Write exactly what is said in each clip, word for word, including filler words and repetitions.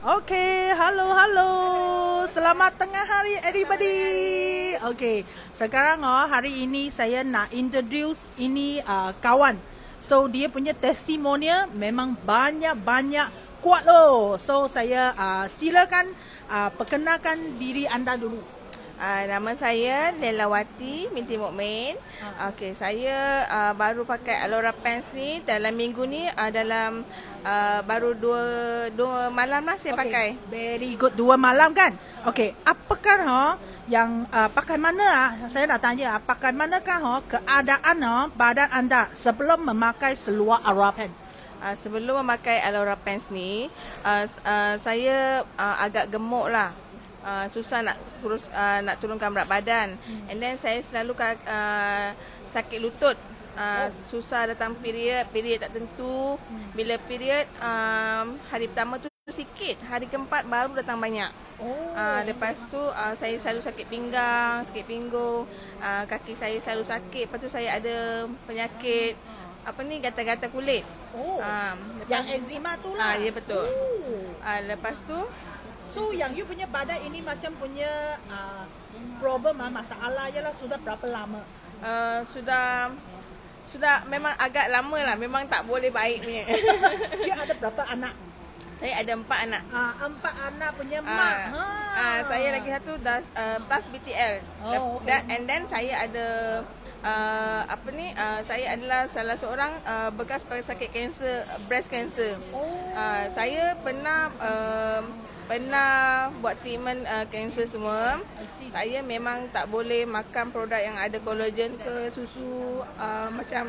Okay, halo halo. Selamat tengah hari everybody. Okay, sekarang oh hari ini saya nak introduce ini uh, kawan. So dia punya testimonial memang banyak-banyak kuat loh. So saya uh, silakan uh, perkenalkan diri anda dulu. Uh, nama saya Lelawati binti Mukmin. Okey, saya uh, baru pakai Alora Pants ni dalam minggu ni uh, dalam uh, baru dua dua malam lah saya okay. pakai. Very good, dua malam kan? Okey, apakah ha yang uh, pakai mana ah? Saya nak tanya, pakai manakah ha keadaan ha badan anda sebelum memakai seluar Alora Pants? Uh, sebelum memakai Alora Pants ni, uh, uh, saya uh, agak gemuk lah. Uh, susah nak terus uh, nak turunkan berat badan. Hmm. And then saya selalu uh, sakit lutut. Uh, oh. Susah datang period, period tak tentu. Hmm. Bila period um, hari pertama tu sikit, hari keempat baru datang banyak. Oh. Uh, lepas tu uh, saya selalu sakit pinggang, sakit pinggul, uh, kaki saya selalu sakit. Lepas tu saya ada penyakit apa ni, gatal-gatal kulit. Oh. Uh, yang eczema tu lah. Uh, ya betul. Oh. Uh, lepas tu so yang you punya badan ini macam punya uh, problem ah, masalah ialah sudah berapa lama? Uh, sudah sudah memang agak lama lah, memang tak boleh baik punya. You ada berapa anak? Saya ada empat anak. Uh, empat anak punya uh, mak. Ha. Uh, saya lagi satu dah uh, plus B T L. Oh, okay. And then saya ada uh, apa ni? Uh, saya adalah salah seorang uh, bekas pesakit kanser, breast cancer. Oh. Uh, saya pernah uh, pernah buat treatment kanser uh, semua. Saya memang tak boleh makan produk yang ada kolagen ke susu. Uh, macam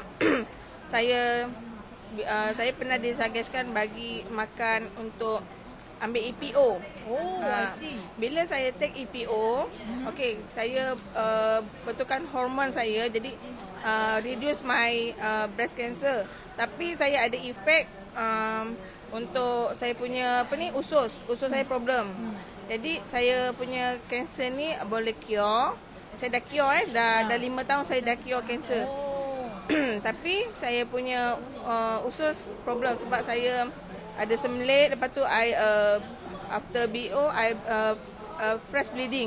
saya uh, saya pernah disuggestkan bagi makan untuk ambil E P O. Oh, uh, I see. Bila saya take E P O, hmm. okey, saya uh, betulkan hormon saya, jadi uh, reduce my uh, breast cancer. Tapi saya ada efek um, untuk saya punya apa ni, usus, usus saya problem. Hmm. Jadi saya punya kanser ni boleh cure. Saya dah cure eh, dah ha. dah lima tahun saya dah cure kanser. Oh. Tapi saya punya uh, usus problem sebab saya ada sembelit, lepas tu I uh, after B O I uh, uh, fresh bleeding.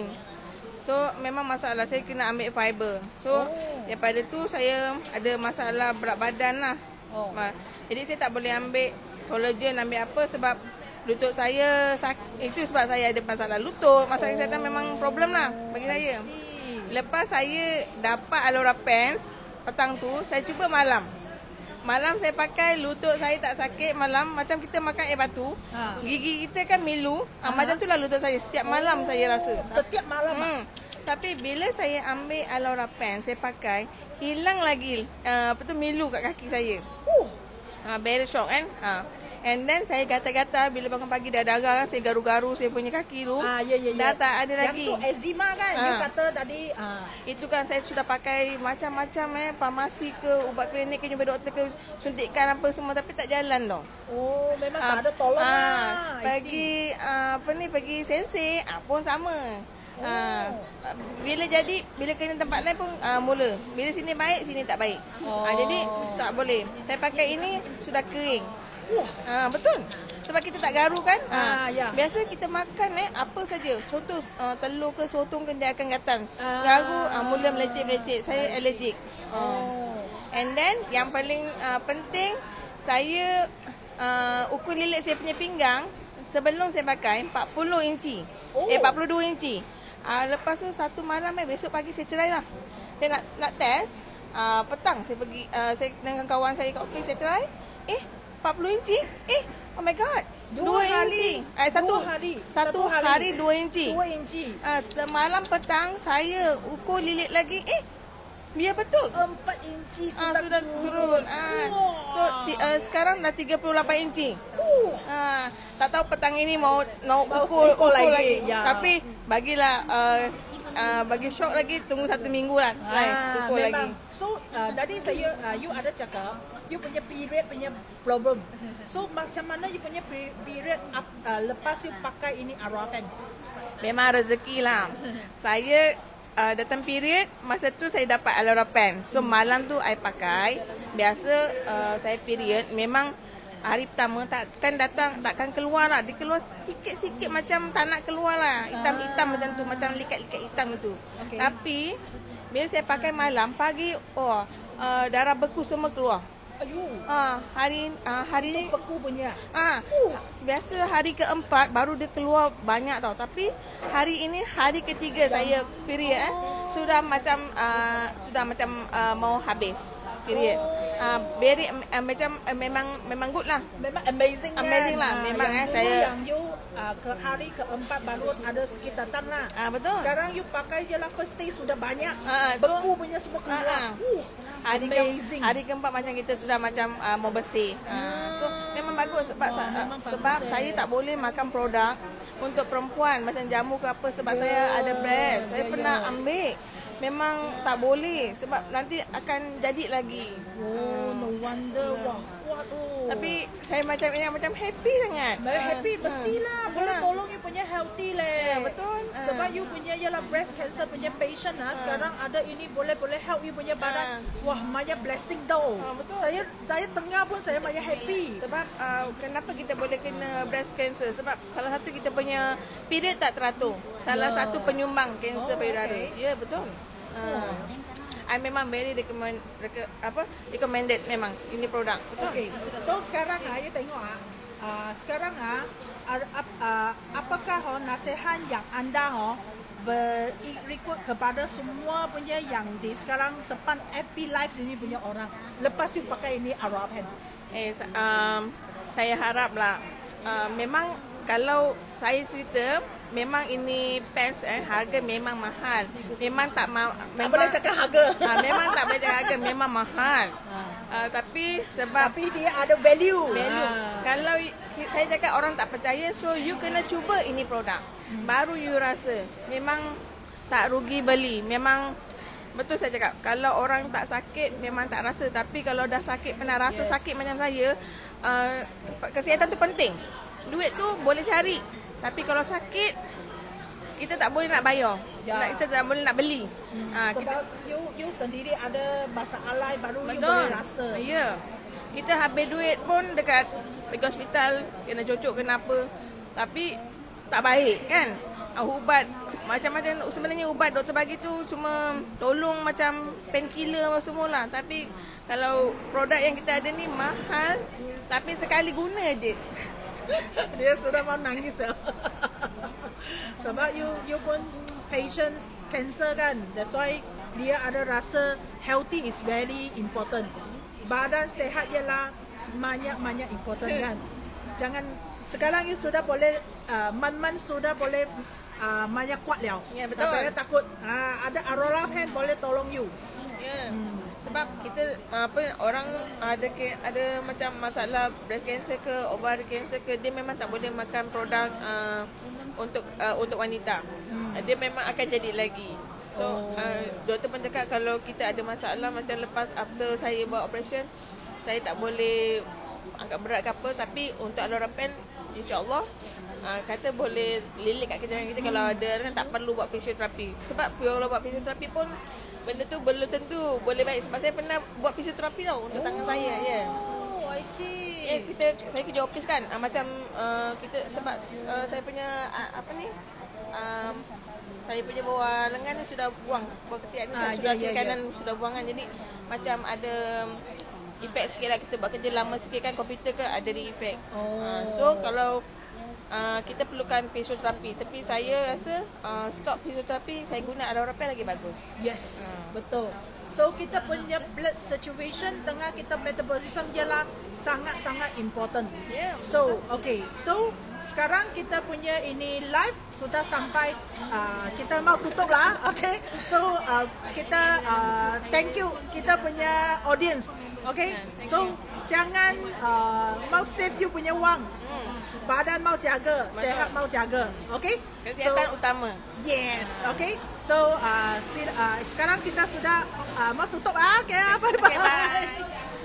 So memang masalah, saya kena ambil fiber. So oh. daripada tu saya ada masalah berat badan lah. Oh. Jadi saya tak boleh ambil kolagen, ambil apa sebab lutut saya sakit. Itu sebab saya ada masalah lutut. Masalah oh. kesihatan memang problem lah bagi saya. Lepas saya dapat Alora Pants petang tu, saya cuba malam. Malam saya pakai, lutut saya tak sakit malam. Macam kita makan air batu, ha. Gigi kita kan milu, ha. Macam tu lah lutut saya. Setiap malam oh. saya rasa. Setiap malam hmm. Tapi bila saya ambil Alora Pants, saya pakai, hilang lagi uh, apa tu, milu kat kaki saya. uh. Ha, very shock kan. Ha. And then saya gatal-gatal bila bangun pagi dah darah kan, saya garu-garu saya punya kaki tu. Ah, ya, ya, ya. Dah tak ada yang lagi. Yang tu eczema kan, ha. You kata tadi. Ha. Itu kan saya sudah pakai macam-macam eh, farmasi ke, ubat klinik ke, jumpa doktor ke, suntikan apa semua, tapi tak jalan tau. Oh, memang ha. tak ada tolong ha. lah. Pergi uh, apa ni, pergi sensei, ah, pun sama. Oh. Ha, bila jadi, bila kena tempat lain pun uh, mula. Bila sini baik, sini tak baik. Oh. Ha, jadi tak boleh. Saya pakai ini sudah kering. Wah, ha, betul. Sebab kita tak garu kan. Ha, ya. Biasa kita makan eh apa saja, soto, uh, telur ke sotong ke, dia akan gatal. Ah. Garu, uh, mula melecet-melecet. Saya allergic. Oh. And then yang paling uh, penting, saya uh, ukur lilit saya punya pinggang sebelum saya pakai empat puluh inci. Oh. Eh empat puluh dua inci. Uh, lepas tu satu malam eh, besok pagi saya cerai lah. Saya nak nak test, uh, petang saya pergi, uh, saya dengan kawan saya kat office, saya try. Eh, empat puluh inci? Eh, oh my god. Dua, dua inci. Eh, satu dua hari. Satu, satu hari. hari dua inci. Dua inci. Uh, semalam petang saya ukur lilit lagi. Eh, biar betul. Empat inci uh, sudah turun. Uh, so, uh, sekarang dah tiga puluh lapan inci. Uh. Uh, tak tahu petang ini mau mau ukur, ukur, ukur lagi. lagi. Ya. Tapi bagilah uh, uh, bagi shock lagi, tunggu satu minggu lah. Ah, ukur memang. lagi. So, uh, tadi saya uh, you ada cakap you punya period punya problem. So, macam mana you punya period uh, lepas you pakai ini Alora Pants? Memang rezeki lah. Saya uh, datang period, masa tu saya dapat Alora Pants. So, malam tu I pakai. Biasa uh, saya period memang hari pertama takkan datang, takkan keluar lah. Dia keluar sikit-sikit macam tak nak keluar lah. Hitam-hitam macam tu, macam likat-likat hitam tu. Okay. Tapi bila saya pakai malam, pagi oh uh, darah beku semua keluar. Ayuh. Ah, hari uh, hari Itu beku punya. Ah, uh. biasa hari keempat baru dia keluar banyak tau. Tapi hari ini hari ketiga saya period eh sudah macam uh, sudah macam uh, mau habis period. Uh, very uh, macam uh, memang memang good lah. Memang amazing kan. Amazing lah. Memang yang eh dulu saya yang you uh, ke hari keempat baru ada sikit datang lah. Ah, betul. Sekarang you pakai je lah first day sudah banyak. Ah, so- beku punya semua keluar. Ah, ah. Uh, hari ke, amazing. hari keempat macam kita sudah macam uh, mau bersih. Uh, so memang bagus sebab Wah, sa- memang sebab bagus, saya eh. tak boleh makan produk untuk perempuan macam jamu ke apa sebab saya ada breast. Saya ya, pernah ya. ambil. Memang tak boleh sebab nanti akan jadi lagi. Oh, no wonder. Wah, waduh. Tapi saya macam ini macam happy sangat. Very Ah, happy, mestilah. ah. Boleh Ah. tolong you punya healthy leh. Ya, betul. Ah. Sebab you punya ialah breast cancer punya patient lah. Sekarang ada ini boleh-boleh help you punya badan. Wah, Maya blessing tau. Ah, betul. Saya saya tengah pun saya Maya happy. Sebab uh, kenapa kita boleh kena breast cancer? Sebab salah satu kita punya period tak teratur. Salah Ya. satu penyumbang kanser Oh, payudara. okay. Ya, betul. Uh, I memang very recommend reke, apa recommended memang ini produk. Betul. Okay, so sekarang ah, you tengok ah, uh, sekarang ah, uh, uh, apakah oh, nasihat yang anda oh berikut kepada semua punya yang di sekarang depan F B Live sini punya orang lepas you pakai ini Arapan? Eh, sa- um, saya haraplah uh, memang kalau saya cerita memang ini pants eh harga memang mahal. Memang tak ma- Tak memang boleh cakap harga. uh, memang tak boleh cakap harga memang mahal. Uh, tapi sebab Tapi dia ada value. value. Ah. Kalau y- saya cakap orang tak percaya, so you kena cuba ini produk. Baru you rasa memang tak rugi beli. Memang betul saya cakap. Kalau orang tak sakit memang tak rasa, tapi kalau dah sakit pernah rasa Yes. sakit macam saya, uh, kesihatan tu penting. Duit tu boleh cari, tapi kalau sakit kita tak boleh nak bayar. Ya. Tak, kita tak boleh nak beli. Hmm. Ah, Sebab kita you you sendiri ada masalah baru you betul. boleh rasa. Ya. Kita habis duit pun dekat pergi hospital, kena cocok kena apa. Tapi tak baik kan. Uh, ubat macam-macam sebenarnya ubat doktor bagi tu cuma tolong macam painkiller semualah. Tapi kalau produk yang kita ada ni mahal tapi sekali guna je. Dia sudah mau nangis ya. Sebab you you pun patient cancer kan. That's why dia ada rasa healthy is very important. Badan sehat ialah banyak-banyak important kan. Jangan sekarang you sudah boleh uh, man-man sudah boleh uh, banyak kuat liao. Ya, betul. Tak payah takut. Uh, ada Aurora Pen boleh tolong you. Ya. Sebab kita apa orang ada ke, ada macam masalah breast cancer ke ovary cancer ke, dia memang tak boleh makan produk uh, untuk uh, untuk wanita. Hmm. Dia memang akan jadi lagi. So oh. uh, doktor pun cakap kalau kita ada masalah macam lepas after saya buat operation, saya tak boleh angkat berat ke apa, tapi untuk Alorapen insya-Allah uh, kata boleh lilit kat kejadian kita kalau ada kan tak perlu buat fisioterapi. Sebab kalau buat fisioterapi pun benda tu belum tentu boleh baik sebab saya pernah buat fisioterapi tau untuk oh. tangan saya ya. Yeah. Oh, I see. Ya, yeah, kita saya kerja office kan. Uh, macam uh, kita sebab uh, saya punya uh, apa ni? Um, saya punya bawah lengan ni sudah buang. Bawah ketiak ni Ah, sudah yeah, kiri yeah, kanan sudah buangan. Jadi macam ada efek sikit lah kita buat kerja lama sikit kan komputer ke ada di efek. Oh. Uh, so kalau Uh, kita perlukan fisioterapi, tapi saya rasa uh, stop fisioterapi, saya guna Alorapen lagi bagus. Yes, betul. So kita punya blood situation tengah kita metabolism ialah sangat-sangat important. Yeah, so, okay. So sekarang kita punya ini live sudah sampai uh, kita mau tutup lah. Okay. So uh, kita uh, thank you kita punya audience. Okay. So jangan uh, mau save you punya wang. Badan mau jaga, Betul. sehat mau jaga. Okay. Kesihatan so, utama. Yes, okay. So uh, si, uh, sekarang kita sudah uh, mau tutup ah, okay, bye bye. Okay, bye.